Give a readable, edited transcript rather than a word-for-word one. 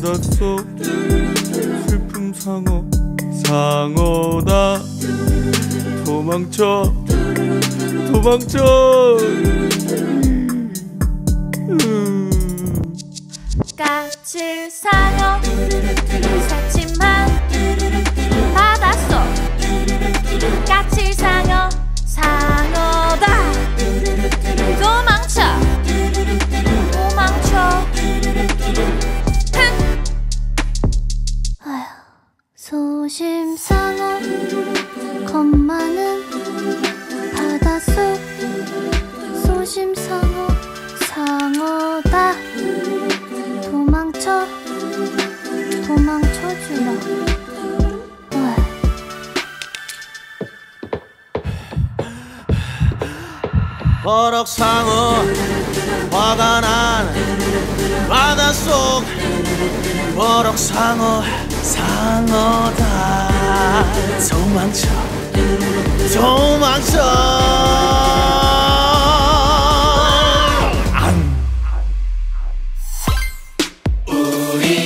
바닷속 슬픔 상어 상어다 도망쳐 도망쳐. 까칠상어 새침한 바닷속 까칠상어 상어다 도망쳐 도망쳐. 아휴, 소심상어 겁 많은 바닷속 소심상어 상어다 도망쳐 도망쳐주라. 버럭상어 화가 난 바닷속 버럭상어 상어다 도망쳐 도망쳐. 우리